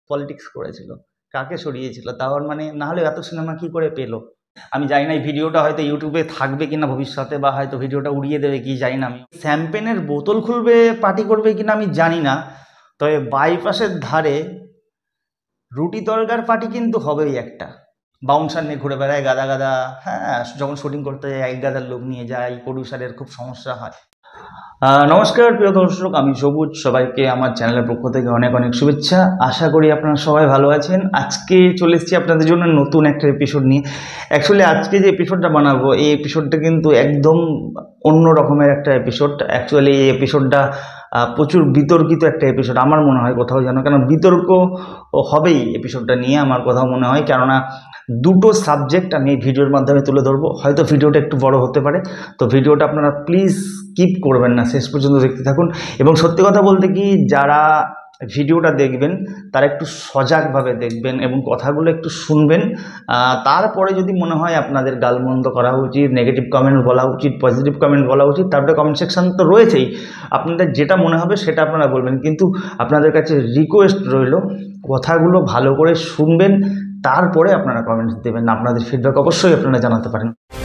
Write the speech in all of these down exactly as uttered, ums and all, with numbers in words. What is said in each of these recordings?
Politics করেছিল, কাকে সরিয়েছিল, তার মানে না হলে এত সিনেমা কি করে পেলো। আমি জানি না এই ভিডিওটা হয়তো ইউটিউবে থাকবে কিনা ভবিষ্যতে, বা হয়তো ভিডিওটা উড়িয়ে দেবে কি জানি না। আমি শ্যাম্পেনের বোতল খুলবে পার্টি করবে কিনা আমি জানি না, তবে বাইপাসের ধারে রুটি তরকার পার্টি কিন্তু হবেই একটা। বাউন্সার নিয়ে ঘুরে বেড়ায় গাদা গাদা, হ্যাঁ, যখন শুটিং করতে যায় এক গাদার লোক নিয়ে যায়, প্রডিউসারের খুব সমস্যা হয়। নমস্কার প্রিয় দর্শক, আমি সবুজ, সবাইকে আমার চ্যানেলের পক্ষ থেকে অনেক অনেক শুভেচ্ছা। আশা করি আপনারা সবাই ভালো আছেন। আজকে চলে এসেছি আপনাদের জন্য নতুন একটা এপিসোড নিয়ে। অ্যাকচুয়ালি আজকে যে এপিসোডটা বানাবো এই এপিসোডটা কিন্তু একদম অন্য রকমের একটা এপিসোড। অ্যাকচুয়ালি এই এপিসোডটা প্রচুর বিতর্কিত একটা এপিসোড আমার মনে হয় কোথাও যেন, কেন বিতর্ক হবেই এপিসোডটা নিয়ে আমার কোথাও মনে হয়, কেননা দুটো সাবজেক্ট আমি এই ভিডিওর মাধ্যমে তুলে ধরবো। হয়তো ভিডিওটা একটু বড় হতে পারে, তো ভিডিওটা আপনারা প্লিজ স্কিপ করবেন না, শেষ পর্যন্ত দেখতে থাকুন। এবং সত্যি কথা বলতে কি, যারা ভিডিওটা দেখবেন তারা একটু সজাগভাবে দেখবেন এবং কথাগুলো একটু শুনবেন। তারপরে যদি মনে হয় আপনাদের গালমন্দ করা উচিত, নেগেটিভ কমেন্ট বলা উচিত, পজিটিভ কমেন্ট বলা উচিত, তারপরে কমেন্ট সেকশন তো রয়েছেই, আপনাদের যেটা মনে হবে সেটা আপনারা বলবেন। কিন্তু আপনাদের কাছে রিকোয়েস্ট রইল, কথাগুলো ভালো করে শুনবেন, তারপরে আপনারা কমেন্টস দেবেন। আপনাদের ফিডব্যাক অবশ্যই আপনারা জানাতে পারেন।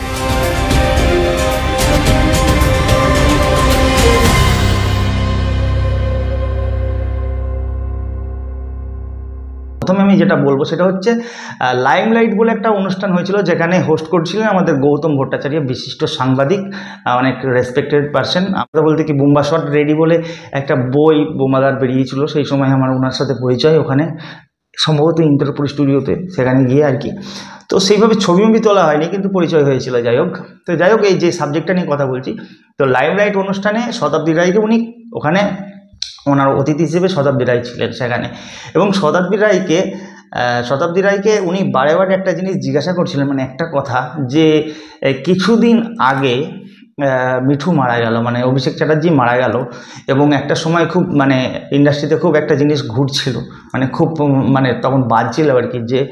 প্রথমে আমি যেটা বলবো সেটা হচ্ছে লাইমলাইট বলে একটা অনুষ্ঠান হয়েছিল, যেখানে হোস্ট করছিলেন আমাদের গৌতম ভট্টাচার্য, বিশিষ্ট সাংবাদিক, অনেক রেসপেক্টেড পারসন। আমরা বলতে কি বোম্বা শট রেডি বলে একটা বই বোমাদার বেরিয়েছিল, সেই সময় আমার ওনার সাথে পরিচয়, ওখানে সম্ভবত ইন্টারপুর স্টুডিওতে, সেখানে গিয়ে আর কি। তো সেইভাবে ছবি মুভি তোলা হয়নি, কিন্তু পরিচয় হয়েছিল। যাই হোক, তো যাই হোক এই যে সাবজেক্টটা নিয়ে কথা বলছি, তো লাইমলাইট অনুষ্ঠানে শতাব্দী রায়কে উনি ওখানে ওনার অতিথি হিসেবে শতাব্দী রায় ছিলেন সেখানে। এবং শতাব্দী রায়কে শতাব্দী রায়কে উনি বারে বারে একটা জিনিস জিজ্ঞাসা করছিলেন, মানে একটা কথা, যে কিছুদিন আগে মিঠু মারা গেল, মানে অভিষেক চ্যাটার্জি মারা গেল, এবং একটা সময় খুব মানে ইন্ডাস্ট্রিতে খুব একটা জিনিস ঘুরছিল, মানে খুব মানে তখন বাজছিল আর কি, যে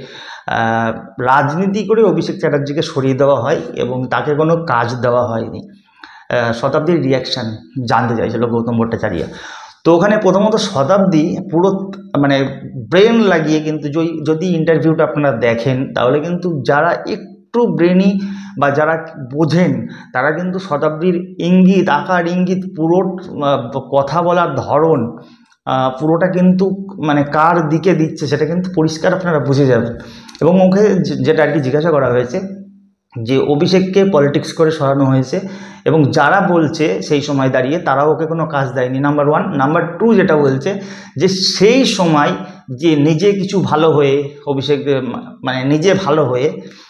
রাজনীতি করে অভিষেক চ্যাটার্জিকে সরিয়ে দেওয়া হয় এবং তাকে কোনো কাজ দেওয়া হয়নি। শতাব্দীর রিয়াকশান জানতে চাইছিল গৌতম ভট্টাচার্য। তো ওখানে প্রথমত শতাব্দী পুরো মানে ব্রেন লাগিয়ে, কিন্তু যদি ইন্টারভিউটা আপনারা দেখেন তাহলে কিন্তু যারা একটু ব্রেনি বা যারা বোঝেন তারা কিন্তু শতাব্দীর ইঙ্গিত, আকার ইঙ্গিত, পুরো কথা বলার ধরন, পুরোটা কিন্তু মানে কার দিকে দিচ্ছে সেটা কিন্তু পরিষ্কার আপনারা বুঝে যাবেন। এবং ওকে যেটা আর কি জিজ্ঞাসা করা হয়েছে, যে অভিষেককে পলিটিক্স করে সরানো হয়েছে, এবং যারা বলছে সেই সময় দাঁড়িয়ে তারাও ওকে কোনো কাজ দেয়নি, নাম্বার ওয়ান। নাম্বার টু যেটা বলছে, যে সেই সময় যে নিজে কিছু ভালো হয়ে অভিষেক মানে নিজে ভালো হয়ে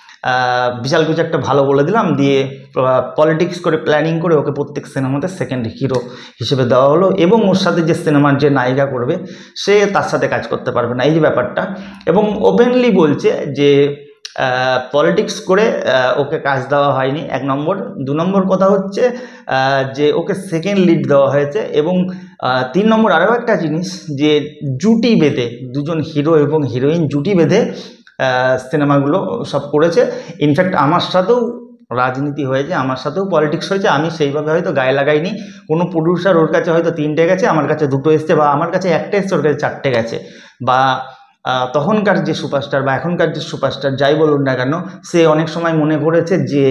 বিশাল কিছু একটা ভালো বলে দিলাম, দিয়ে পলিটিক্স করে প্ল্যানিং করে ওকে প্রত্যেক সিনেমাতে সেকেন্ড হিরো হিসেবে দেওয়া হলো, এবং ওর সাথে যে সিনেমার যে নায়িকা করবে সে তার সাথে কাজ করতে পারবে না, এই যে ব্যাপারটা। এবং ওপেনলি বলছে যে পলিটিক্স করে ওকে কাজ দেওয়া হয়নি, এক নম্বর। দু নম্বর কথা হচ্ছে যে ওকে সেকেন্ড লিড দেওয়া হয়েছে। এবং তিন নম্বর আরও একটা জিনিস, যে জুটি বেঁধে দুজন হিরো এবং হিরোইন জুটি বেঁধে সিনেমাগুলো সব করেছে। ইনফ্যাক্ট আমার সাথেও রাজনীতি হয়েছে, আমার সাথেও পলিটিক্স হয়েছে, আমি সেইভাবে হয়তো গায়ে লাগাইনি। কোনো প্রডিউসার ওর কাছে হয়তো তিনটে গেছে, আমার কাছে দুটো এসছে, বা আমার কাছে একটা এসছে, ওর কাছে চারটে গেছে। বা তখনকার যে সুপারস্টার বা এখনকার যে সুপারস্টার যাই বলুন না কেন, সে অনেক সময় মনে করেছে যে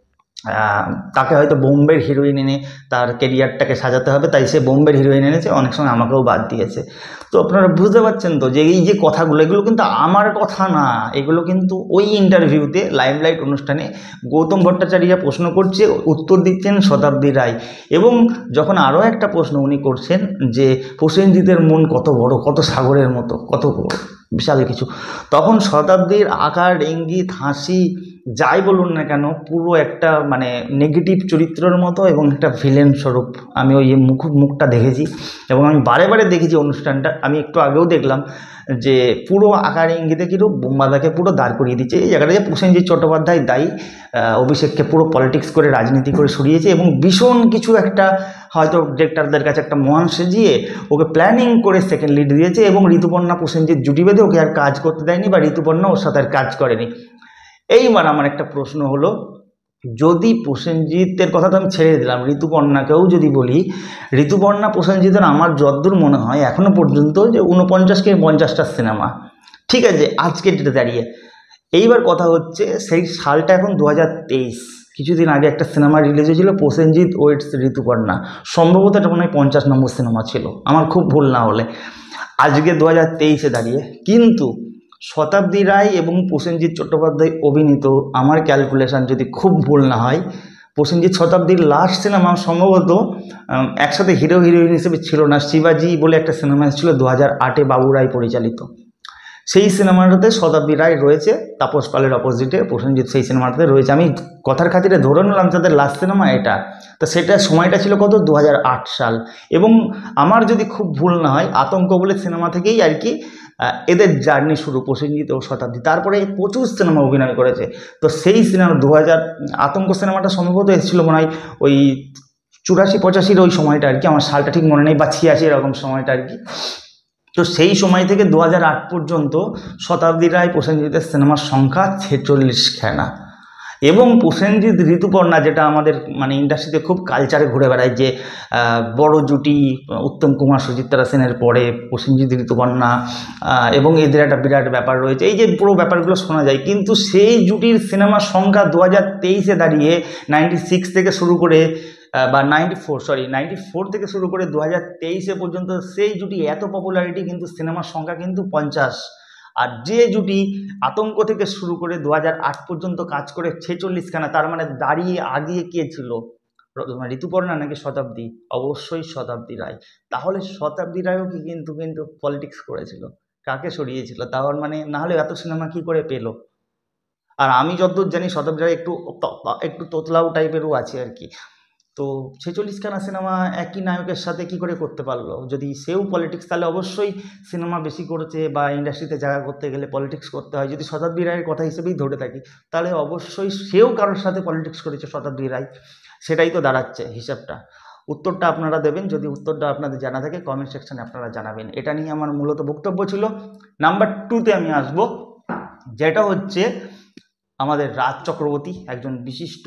তাকে হয়তো বোম্বের হিরোইন এনে তার কেরিয়ারটাকে সাজাতে হবে, তাই সে বোম্বের হিরোইন এনেছে, অনেক সময় আমাকেও বাদ দিয়েছে। তো আপনারা বুঝতে পারছেন তো যে এই যে কথাগুলো, এগুলো কিন্তু আমার কথা না, এগুলো কিন্তু ওই ইন্টারভিউতে লাইমলাইট অনুষ্ঠানে গৌতম ভট্টাচার্য প্রশ্ন করছে, উত্তর দিচ্ছেন শতাব্দী রায়। এবং যখন আরও একটা প্রশ্ন উনি করছেন, যে প্রসেনজিতের মন কত বড়, কত সাগরের মতো, কত বিশাল কিছু, তখন শতাব্দীর আকার ইঙ্গিত, হাসি, যাই বলুন না কেন, পুরো একটা মানে নেগেটিভ চরিত্রের মতো এবং একটা ভিলেন স্বরূপ আমি ওই মুখ মুখটা দেখেছি। এবং আমি বারে বারে দেখেছি অনুষ্ঠানটা, আমি একটু আগেও দেখলাম, যে পুরো আকার ইঙ্গিতে কিন্তু বোম্বাদাকে পুরো দাঁড় করিয়ে দিচ্ছে এই জায়গাটা, যে প্রসেনজিৎ চট্টোপাধ্যায় দায়ী, অভিষেককে পুরো পলিটিক্স করে রাজনীতি করে সরিয়েছে, এবং ভীষণ কিছু একটা হয়তো ডিরেক্টরদের কাছে একটা মহান সেজিয়ে ওকে প্ল্যানিং করে সেকেন্ড লিড দিয়েছে, এবং ঋতুপর্ণা প্রসেনজিৎ জুটি বেঁধে ওকে আর কাজ করতে দেয়নি, বা ঋতুপর্ণা ওর সাথে আর কাজ করেনি। এইবার আমার একটা প্রশ্ন হলো, যদি প্রসেনজিতের কথা তো আমি ছেড়ে দিলাম, ঋতুপর্ণাকেও যদি বলি, ঋতুপর্ণা প্রসেনজিতের আমার যদ্দূর মনে হয় এখনো পর্যন্ত যে উনপঞ্চাশ কি পঞ্চাশটা সিনেমা, ঠিক আছে আজকের ডেটে দাঁড়িয়ে। এইবার কথা হচ্ছে সেই সালটা এখন দু হাজার তেইশ, কিছুদিন আগে একটা সিনেমা রিলিজ হয়েছিল প্রসেনজিৎ ওয়েটস ঋতুপর্ণা, সম্ভবত এটা মনে হয় পঞ্চাশ নম্বর সিনেমা ছিল আমার খুব ভুল না হলে, আজকে দু হাজার তেইশে দাঁড়িয়ে। কিন্তু শতাব্দী রায় এবং প্রসেনজিৎ চট্টোপাধ্যায় অভিনীত, আমার ক্যালকুলেশন যদি খুব ভুল না হয়, প্রসেনজিৎ শতাব্দীর লাস্ট সিনেমা সম্ভবত একসাথে হিরো হিরোইন হিসেবে ছিল না, শিবাজি বলে একটা সিনেমা এসেছিল দু হাজার আটে বাবু রায় পরিচালিত, সেই সিনেমাটাতে শতাব্দী রায় রয়েছে, তাপস পালের অপোজিটে প্রসেনজিৎ সেই সিনেমাটাতে রয়েছে। আমি কথার খাতিরে ধরে নিলাম তাদের লাস্ট সিনেমা এটা, তো সেটা সময়টা ছিল কত দু হাজার আট সাল। এবং আমার যদি খুব ভুল না হয় আতঙ্ক বলে সিনেমা থেকেই আর কি এদের জার্নি শুরু, প্রসেনজিৎ ও শতাব্দী। তারপরে প্রচুর সিনেমা অভিনয় করেছে। তো সেই সিনেমা দু হাজার আতঙ্ক সিনেমাটা সম্ভবত এসেছিলো মনে হয় ওই চুরাশি পঁচাশির ওই সময়টা আর কি, আমার সালটা ঠিক মনে নেই, বা ছিয়াশি এরকম সময়টা আর কি। তো সেই সময় থেকে দু হাজার আট পর্যন্ত শতাব্দী রায় প্রসেনজিতের সিনেমার সংখ্যা ছেচল্লিশ খানা। এবং প্রসেনজিৎ ঋতুপর্ণা যেটা আমাদের মানে ইন্ডাস্ট্রিতে খুব কালচারে ঘুরে বেড়ায়, যে বড় জুটি উত্তম কুমার সুচিত্রা সেনের পরে প্রসেনজিৎ ঋতুপর্ণা, এবং এদের একটা বিরাট ব্যাপার রয়েছে, এই যে পুরো ব্যাপারগুলো শোনা যায়। কিন্তু সেই জুটির সিনেমার সংখ্যা দু হাজার তেইশে দাঁড়িয়ে নাইনটি সিক্স থেকে শুরু করে বা ninety four sorry ninety four থেকে শুরু করে দু হাজার তেইশে পর্যন্ত সেই জুটি এত পপুলারিটি, কিন্তু সিনেমার সংখ্যা কিন্তু পঞ্চাশ। আর যে জুটি আতঙ্ক থেকে শুরু করে দু হাজার আট পর্যন্ত কাজ করে ছেচল্লিশখানা, তার মানে দাঁড়িয়ে আগিয়ে কে ছিল, ঋতুপর্ণা নাকি শতাব্দী? অবশ্যই শতাব্দী রায়। তাহলে শতাব্দী রায়ও কি কিন্তু কিন্তু পলিটিক্স করেছিল, কাকে সরিয়েছিল? তাহলে মানে না হলে এত সিনেমা কি করে পেলো? আর আমি যতদূর জানি শতাব্দী রায় একটু একটু তোতলাও টাইপেরও আছে আর কি। তো ছেচল্লিশখানা সিনেমা একই নায়কের সাথে কি করে করতে পারলো? যদি সেও পলিটিক্স, তাহলে অবশ্যই সিনেমা বেশি করেছে, বা ইন্ডাস্ট্রিতে জায়গা করতে গেলে পলিটিক্স করতে হয়। যদি শতাব্দী রায়ের কথা হিসেবেই ধরে থাকি, তাহলে অবশ্যই সেও কারোর সাথে পলিটিক্স করেছে শতাব্দী রায়, সেটাই তো দাঁড়াচ্ছে হিসাবটা। উত্তরটা আপনারা দেবেন, যদি উত্তরটা আপনাদের জানা থাকে কমেন্ট সেকশনে আপনারা জানাবেন। এটা নিয়ে আমার মূলত বক্তব্য ছিল। নাম্বার টুতে আমি আসব, যেটা হচ্ছে আমাদের রাজ চক্রবর্তী, একজন বিশিষ্ট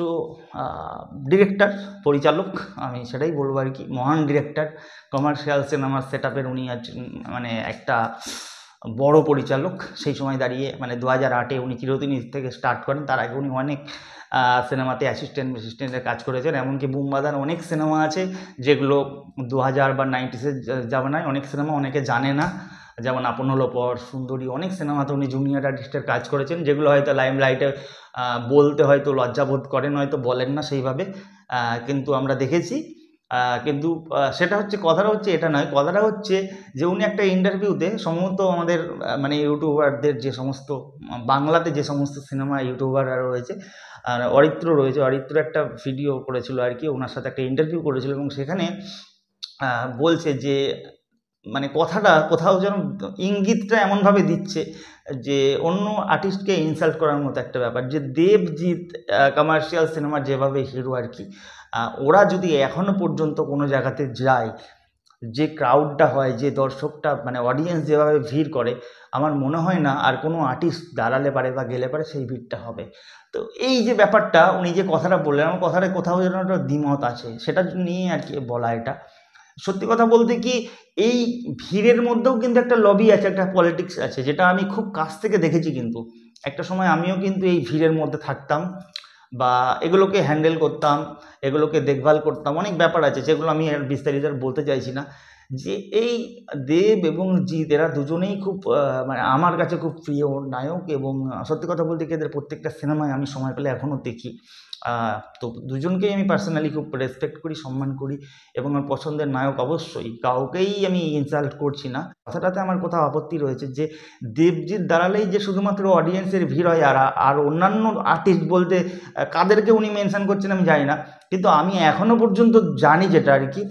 ডিরেক্টর পরিচালক, আমি সেটাই বলবো আর কি, মহান ডিরেক্টর, কমার্শিয়াল সিনেমার সেট আপের উনি মানে একটা বড় পরিচালক। সেই সময় দাঁড়িয়ে মানে দু হাজার আটে উনি চিরদিনই থেকে স্টার্ট করেন, তার আগে উনি অনেক সিনেমাতে অ্যাসিস্ট্যান্ট অ্যাসিস্ট্যান্টের কাজ করেছেন, এমনকি বুমবাদার অনেক সিনেমা আছে যেগুলো দু হাজার বা নাইনটিসের জামানায় অনেক সিনেমা অনেকে জানে না, যেমন আপন হলো পর, সুন্দরী, অনেক সিনেমাতে উনি জুনিয়র আর্টিস্টের কাজ করেছেন, যেগুলো হয়তো লাইমলাইটে বলতে হয়তো লজ্জাবোধ করেন, হয়তো বলেন না সেইভাবে, কিন্তু আমরা দেখেছি। কিন্তু সেটা হচ্ছে কথাটা হচ্ছে এটা নয়, কথাটা হচ্ছে যে উনি একটা ইন্টারভিউতে সম্ভবত আমাদের মানে ইউটিউবারদের যে সমস্ত বাংলাতে যে সমস্ত সিনেমা ইউটিউবাররা রয়েছে, আর অরিত্র রয়েছে, অরিত্র একটা ভিডিও করেছিল আর কি, ওনার সাথে একটা ইন্টারভিউ করেছিল, এবং সেখানে বলছে যে মানে কথাটা কোথাও যেন ইঙ্গিতটা এমনভাবে দিচ্ছে যে অন্য আর্টিস্টকে ইনসাল্ট করার মতো একটা ব্যাপার, যে দেবজিৎ কমার্শিয়াল সিনেমার যেভাবে হিরো আর কি, ওরা যদি এখনও পর্যন্ত কোনো জায়গাতে যায়, যে ক্রাউডটা হয়, যে দর্শকটা মানে অডিয়েন্স যেভাবে ভিড় করে, আমার মনে হয় না আর কোনো আর্টিস্ট দাঁড়ালে পারে বা গেলে পারে সেই ভিড়টা হবে। তো এই যে ব্যাপারটা উনি যে কথাটা বললেন, আমার কথাটা কোথাও যেন একটা দ্বিমত আছে, সেটা নিয়ে আর কি বলা। এটা সত্যি কথা বলতে কি, এই ভিড়ের মধ্যেও কিন্তু একটা লবি আছে, একটা পলিটিক্স আছে, যেটা আমি খুব কাছ থেকে দেখেছি। কিন্তু একটা সময় আমিও কিন্তু এই ভিড়ের মধ্যে থাকতাম, বা এগুলোকে হ্যান্ডেল করতাম, এগুলোকে দেখভাল করতাম, অনেক ব্যাপার আছে যেগুলো আমি আর বিস্তারিত বলতে চাইছি না। যে এই দেব এবং জিৎ এরা দুজনেই খুব মানে আমার কাছে খুব প্রিয় নায়ক, এবং সত্যি কথা বলতে কি এদের প্রত্যেকটা সিনেমায় আমি সময় পেলে এখনও দেখি। তো দুজনকেই আমি পার্সোনালি খুব রেসপেক্ট করি, সম্মান করি, এবং আমার পছন্দের নায়ক। অবশ্যই কাউকেই আমি ইনসাল্ট করছি না, কথাটাতে আমার কোথাও আপত্তি রয়েছে যে দেবজিৎ দাঁড়ালেই যে শুধুমাত্র অডিয়েন্সের ভিড় হয়, আর আর অন্যান্য আর্টিস্ট বলতে কাদেরকে উনি মেনশন করছেন আমি জানি না, কিন্তু আমি এখনও পর্যন্ত জানি যেটা আর কি,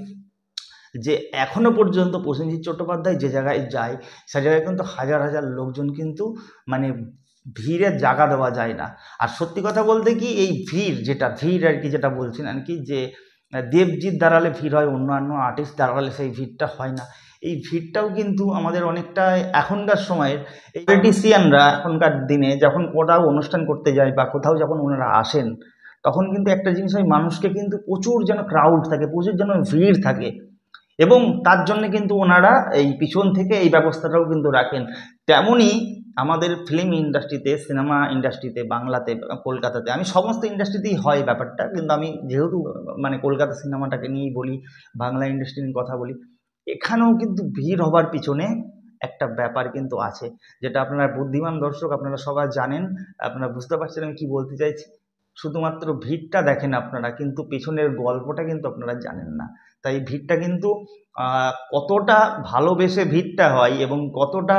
যে এখনও পর্যন্ত প্রসেনজিৎ চট্টোপাধ্যায় যে জায়গায় যায়, সে জায়গায় কিন্তু হাজার হাজার লোকজন কিন্তু মানে ভিড়ে জায়গা দেওয়া যায় না। আর সত্যি কথা বলতে কি, এই ভিড় যেটা ভিড় আর কি, যেটা বলছেন আর কি, যে দেবজিৎ দাঁড়ালে ভিড় হয়, অন্যান্য আর্টিস্ট দাঁড়ালে সেই ভিড়টা হয় না, এই ভিড়টাও কিন্তু আমাদের অনেকটা এখনকার সময়ের পলিটিশিয়ানরা এখনকার দিনে যখন কোথাও অনুষ্ঠান করতে যায় বা কোথাও যখন ওনারা আসেন, তখন কিন্তু একটা জিনিস হয়, মানুষকে কিন্তু প্রচুর যেন ক্রাউড থাকে, প্রচুর যেন ভিড় থাকে, এবং তার জন্য কিন্তু ওনারা এই পিছন থেকে এই ব্যবস্থাটাও কিন্তু রাখেন। তেমনই আমাদের ফিল্ম ইন্ডাস্ট্রিতে, সিনেমা ইন্ডাস্ট্রিতে, বাংলাতে, কলকাতাতে, আমি সমস্ত ইন্ডাস্ট্রিতেই হয় ব্যাপারটা, কিন্তু আমি যেহেতু মানে কলকাতা সিনেমাটাকে নিয়েই বলি, বাংলা ইন্ডাস্ট্রি নিয়ে কথা বলি, এখানেও কিন্তু ভিড় হবার পিছনে একটা ব্যাপার কিন্তু আছে, যেটা আপনারা বুদ্ধিমান দর্শক আপনারা সবাই জানেন, আপনারা বুঝতে পারছেন আমি কি বলতে চাইছি। শুধুমাত্র ভিড়টা দেখেন আপনারা, কিন্তু পেছনের গল্পটা কিন্তু আপনারা জানেন না। তাই ভিড়টা কিন্তু আহ, কতটা ভালোবেসে ভিড়টা হয় এবং কতটা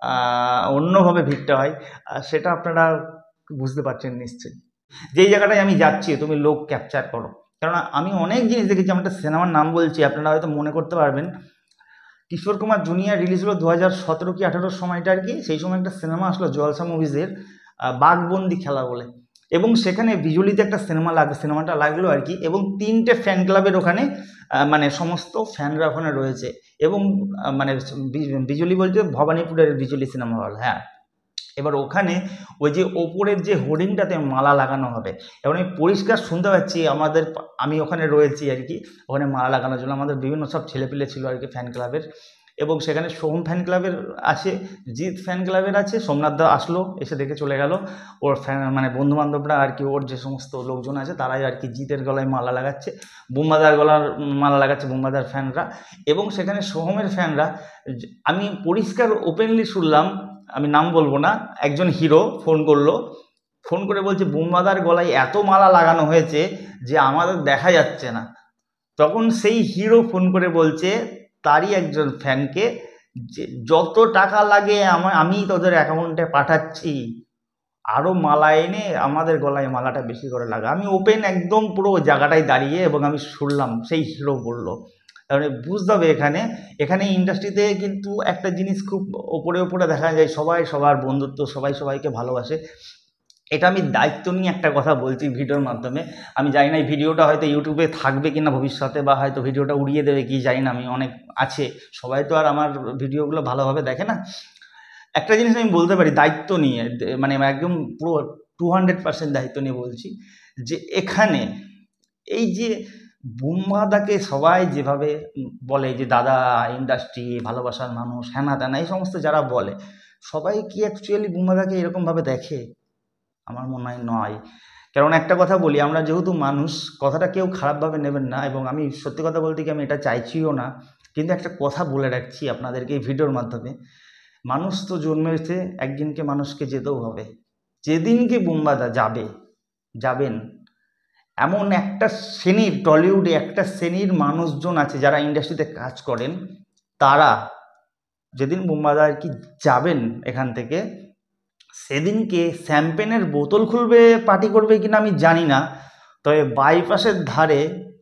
আহ, অন্যভাবে ভিড়টা হয়, আহ, সেটা আপনারা বুঝতে পারছেন নিশ্চয়ই। যেই জায়গাটায় আমি যাচ্ছি তুমি লোক ক্যাপচার করো, কেননা আমি অনেক জিনিস দেখেছি। আমি একটা সিনেমার নাম বলছি, আপনারা হয়তো মনে করতে পারবেন। কিশোর কুমার জুনিয়র রিলিজ হলো দু হাজার সতেরো কি আঠেরোর সময়টা আর কি। সেই সময় একটা সিনেমা আসলো জলসা মুভিজের, বাঘবন্দি খেলা বলে, এবং সেখানে বিজুলিতে একটা সিনেমা লাগ সিনেমাটা লাগলো আর কি, এবং তিনটে ফ্যান ক্লাবের ওখানে আহ, মানে সমস্ত ফ্যানরা ওখানে রয়েছে, এবং আহ, মানে বি- বিজুলি বলতে ভবানীপুরের বিজুলি সিনেমা হল, হ্যাঁ। এবার ওখানে ওই যে ওপরের যে হোর্ডিংটাতে মালা লাগানো হবে, এবং আমি পরিষ্কার শুনতে পাচ্ছি আমাদের, আমি ওখানে রয়েছি আর কি, ওখানে মালা লাগানোর জন্য আমাদের বিভিন্ন সব ছেলেপিলে ছিল আর কি ফ্যান ক্লাবের, এবং সেখানে সোহম ফ্যান ক্লাবের আছে, জিৎ ফ্যান ক্লাবের আছে, সোমনাথ দা আসলো, এসে দেখে চলে গেল। ওর ফ্যান মানে বন্ধু বান্ধবরা আর কি, ওর যে সমস্ত লোকজন আছে তারাই আর কি জিতের গলায় মালা লাগাচ্ছে, বুম্বাদার গলার মালা লাগাচ্ছে বুম্বাদার ফ্যানরা, এবং সেখানে সোহমের ফ্যানরা, আমি পরিষ্কার ওপেনলি শুনলাম, আমি নাম বলবো না, একজন হিরো ফোন করলো, ফোন করে বলছে বুম্বাদার গলায় এত মালা লাগানো হয়েছে যে আমাদের দেখা যাচ্ছে না। তখন সেই হিরো ফোন করে বলছে তারই একজন ফ্যানকে যে যত টাকা লাগে আমার আমি তোদের অ্যাকাউন্টে পাঠাচ্ছি, আরও মালা এনে আমাদের গলায় মালাটা বেশি করে লাগা। আমি ওপেন একদম পুরো জায়গাটায় দাঁড়িয়ে এবং আমি শুনলাম সেই হিরো বলল। তাহলে বুঝতে হবে এখানে এখানে ইন্ডাস্ট্রিতে কিন্তু একটা জিনিস খুব ওপরে ওপরে দেখা যায়, সবাই সবার বন্ধুত্ব, সবাই সবাইকে ভালোবাসে। এটা আমি দায়িত্ব নিয়ে একটা কথা বলছি ভিডিওর মাধ্যমে। আমি জানি না এই ভিডিওটা হয়তো ইউটিউবে থাকবে কিনা ভবিষ্যতে, বা হয়তো ভিডিওটা উড়িয়ে দেবে কি জানি না, আমি অনেক আছে, সবাই তো আর আমার ভিডিওগুলো ভালোভাবে দেখে না। একটা জিনিস আমি বলতে পারি দায়িত্ব নিয়ে, মানে একদম পুরো টু হান্ড্রেড পার্সেন্ট দায়িত্ব নিয়ে বলছি, যে এখানে এই যে বুম্বাদাকে সবাই যেভাবে বলে যে দাদা ইন্ডাস্ট্রি ভালোবাসার মানুষ হ্যানা ত্যানা এই সমস্ত যারা বলে, সবাই কি অ্যাকচুয়ালি বুম্বাদাকে এরকমভাবে দেখে? আমার মনে হয় নয়। কারণ একটা কথা বলি, আমরা যেহেতু মানুষ, কথাটা কেউ খারাপভাবে নেবেন না, এবং আমি সত্যি কথা বলতে কি আমি এটা চাইছিও না, কিন্তু একটা কথা বলে রাখছি আপনাদেরকে এই ভিডিওর মাধ্যমে, মানুষ তো জন্মেছে, একদিনকে মানুষকে যেতেও হবে। যেদিনকে বুম্বাদা যাবে যাবেন, এমন একটা শ্রেণীর, টলিউডে একটা শ্রেণীর মানুষজন আছে যারা ইন্ডাস্ট্রিতে কাজ করেন, তারা যেদিন বুম্বাদা আর কি যাবেন এখান থেকে, সেদিনকে শ্যাম্পেনের বোতল খুলবে, পার্টি করবে কিনা আমি জানি না, তবে বাইপাসের ধারে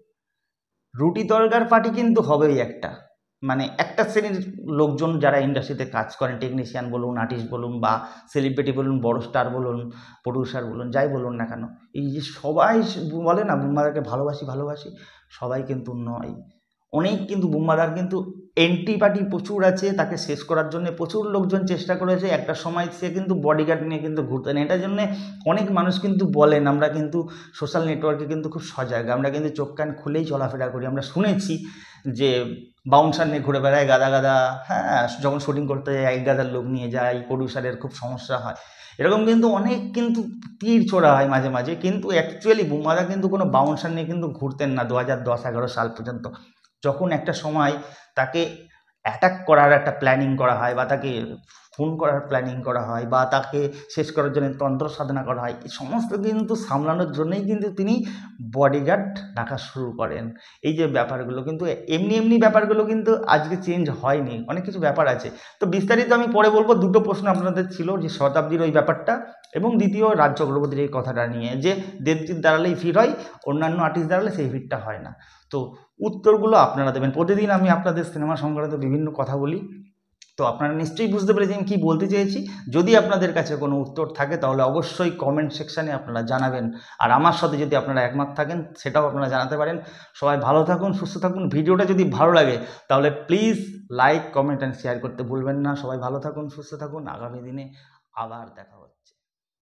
রুটি তরকার পার্টি কিন্তু হবেই একটা। মানে একটা শ্রেণীর লোকজন যারা ইন্ডাস্ট্রিতে কাজ করেন, টেকনিশিয়ান বলুন, আর্টিস্ট বলুন, বা সেলিব্রিটি বলুন, বড় স্টার বলুন, প্রডিউসার বলুন, যাই বলুন না কেন, এই যে সবাই বলে না বুম্বাদাকে ভালোবাসি ভালোবাসি, সবাই কিন্তু নয়। অনেক কিন্তু বুম্বাদার কিন্তু এন্টি পার্টি প্রচুর আছে, তাকে শেষ করার জন্য প্রচুর লোকজন চেষ্টা করেছে। একটা সময় সে কিন্তু বডিগার্ড নিয়ে কিন্তু ঘুরতেন, এটার জন্য অনেক মানুষ কিন্তু বলেন, আমরা কিন্তু সোশ্যাল নেটওয়ার্কে কিন্তু খুব সজাগ, আমরা কিন্তু চোখ কান খুলেই চলাফেরা করি। আমরা শুনেছি যে বাউন্সার নিয়ে ঘুরে বেড়ায় গাদা গাদা, হ্যাঁ, যখন শুটিং করতে যায় এক গাদার লোক নিয়ে যায়, প্রডিউসারের খুব সমস্যা হয়, এরকম কিন্তু অনেক কিন্তু তীর ছোড়া হয় মাঝে মাঝে। কিন্তু অ্যাকচুয়ালি বুম্বাদা কিন্তু কোনো বাউন্সার নিয়ে কিন্তু ঘুরতেন না দু হাজার দশ এগারো সাল পর্যন্ত, যখন একটা সময় তাকে অ্যাটাক করার একটা প্ল্যানিং করা হয়, বা তাকে খুন করার প্ল্যানিং করা হয়, বা তাকে শেষ করার জন্য তন্ত্র সাধনা করা হয়, এই সমস্ত কিন্তু সামলানোর জন্যই কিন্তু তিনি বডিগার্ড রাখা শুরু করেন। এই যে ব্যাপারগুলো কিন্তু এমনি এমনি ব্যাপারগুলো কিন্তু আজকে চেঞ্জ হয়নি, অনেক কিছু ব্যাপার আছে। তো বিস্তারিত আমি পরে বলবো। দুটো প্রশ্ন আপনাদের ছিল, যে শতাব্দীর ওই ব্যাপারটা, এবং দ্বিতীয় রাজ চক্রবর্তীর এই কথাটা নিয়ে, যে দেবজিৎ দাঁড়ালেই ফিট হয়, অন্যান্য আর্টিস্ট দাঁড়ালে সেই ফিটটা হয় না। তো উত্তরগুলো আপনারা দেবেন। প্রতিদিন আমি আপনাদের সিনেমা সংক্রান্ত বিভিন্ন কথা বলি, তো আপনারা নিশ্চয়ই বুঝতে পেরেছেন কী বলতে চেয়েছি। যদি আপনাদের কাছে কোনো উত্তর থাকে তাহলে অবশ্যই কমেন্ট সেকশানে আপনারা জানাবেন, আর আমার সাথে যদি আপনারা একমত থাকেন সেটাও আপনারা জানাতে পারেন। সবাই ভালো থাকুন, সুস্থ থাকুন। ভিডিওটা যদি ভালো লাগে তাহলে please like, comment and share করতে ভুলবেন না। সবাই ভালো থাকুন, সুস্থ থাকুন। আগামী দিনে আবার দেখা হচ্ছে।